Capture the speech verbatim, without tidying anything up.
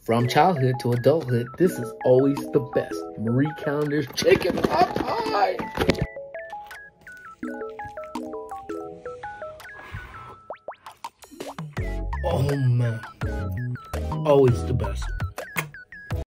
From childhood to adulthood, this is always the best. Marie Callender's chicken pot pie. Oh man, always the best.